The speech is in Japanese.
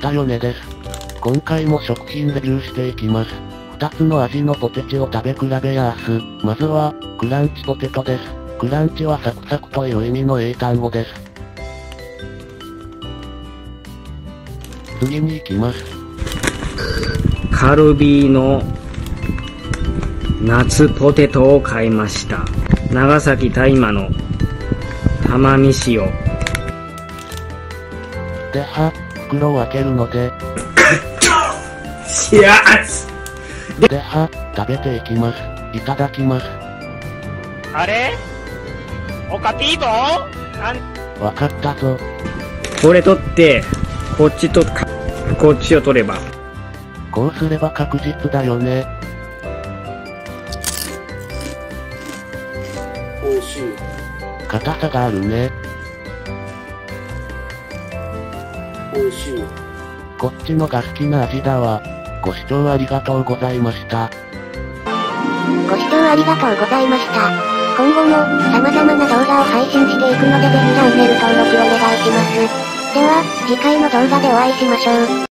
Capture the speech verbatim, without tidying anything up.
たよねです。今回も食品レビューしていきます。二つの味のポテチを食べ比べやーす。まずは、クランチポテトです。クランチはサクサクという意味の英単語です。次に行きます。 カルビーの夏ポテトを買いました。長崎大麻の玉美塩。 では、袋を開けるので。 しやーすでは、食べていきます。いただきます。 あれおかぴーぞわかったぞ。 これ取って、こっちとか、こっちを取れば。 こうすれば確実だよね。 美味しい。 硬さがあるね。 美味しい。 こっちのが好きな味だわ。ご視聴ありがとうございました。 ご視聴ありがとうございました。今後も様々な動画を配信していくのでぜひチャンネル登録お願いします。では、次回の動画でお会いしましょう。